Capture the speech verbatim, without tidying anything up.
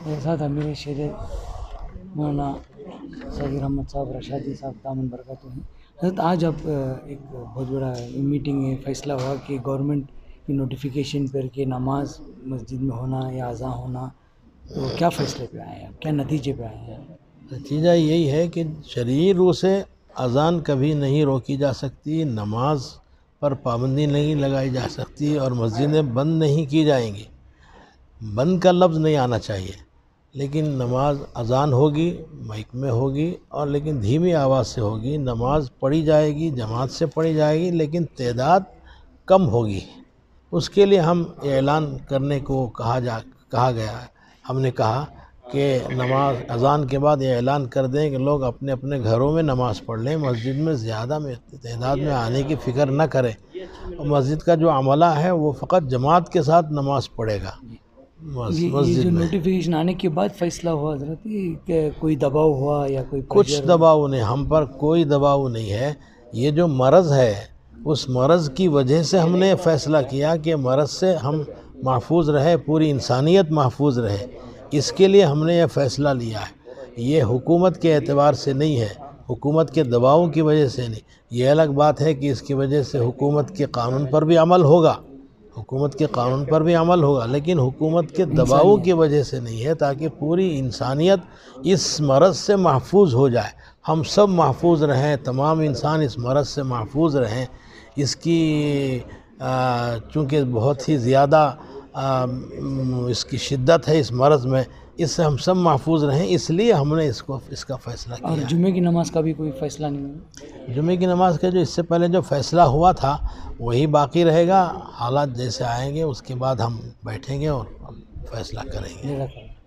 میرے ساتھ امیر شیر مولانا ساجر احمد صاحب رشادی صاحب دامن برکاتہ ہیں. حضرت آج اب ایک بہت بڑا میٹنگ ہے، فیصلہ ہوا کہ گورنمنٹ کی نوٹیفیکیشن پر کہ نماز مسجد میں ہونا یا اذان ہونا، تو کیا فیصلے پہ آئے ہیں، کیا نتیجے پہ آئے ہیں؟ نتیجہ یہی ہے کہ شرعی روح سے اذان کبھی نہیں روکی جا سکتی، نماز پر پابندی نہیں لگائی جا سکتی اور مسجدیں بند نہیں کی جائیں گی. بند کا لفظ نہیں آنا چاہیے، لیکن نماز اذان ہوگی، مائک میں ہوگی، اور لیکن دھیمی آواز سے ہوگی. نماز پڑھی جائے گی، جماعت سے پڑھی جائے گی، لیکن تعداد کم ہوگی. اس کے لیے ہم اعلان کرنے کو کہا جا کہا گیا ہے. ہم نے کہا کہ نماز اذان کے بعد یہ اعلان کر دیں کہ لوگ اپنے اپنے گھروں میں نماز پڑھ لیں، مسجد میں زیادہ میں تعداد میں آنے کی فکر نہ کریں. مسجد کا جو عملہ ہے وہ فقط جماعت کے ساتھ نماز پڑھے گا مسجد جو میں. نوٹیفیکیشن آنے کے بعد فیصلہ ہوا حضرت کہ کوئی دباؤ ہوا یا کوئی کچھ دباؤ نہیں، ہم پر کوئی دباؤ نہیں ہے. یہ جو مرض ہے اس مرض کی وجہ سے ہم نے فیصلہ کیا کہ مرض سے ہم محفوظ رہے، پوری انسانیت محفوظ رہے. اس کے لیے ہم نے یہ فیصلہ لیا ہے. یہ حکومت کے اعتبار سے نہیں ہے، حکومت کے دباؤ کی وجہ سے نہیں. یہ الگ بات ہے کہ اس کی وجہ سے حکومت کے قانون پر بھی عمل ہوگا، حکومت کے قانون پر بھی عمل ہوگا، لیکن حکومت کے دباؤ کی وجہ سے نہیں ہے، تاکہ پوری انسانیت اس مرض سے محفوظ ہو جائے، ہم سب محفوظ رہیں، تمام انسان اس مرض سے محفوظ رہیں. اس کی چونکہ بہت ہی زیادہ اس کی شدت ہے اس مرض میں، اس سے ہم سب محفوظ رہیں، اس لیے ہم نے اس کو اس کا فیصلہ کیا. اور جمعے کی نماز کا بھی کوئی فیصلہ نہیں ہوا؟ جمعے کی نماز کا جو اس سے پہلے جو فیصلہ ہوا تھا وہی باقی رہے گا. حالات جیسے آئیں گے اس کے بعد ہم بیٹھیں گے اور فیصلہ کریں گے.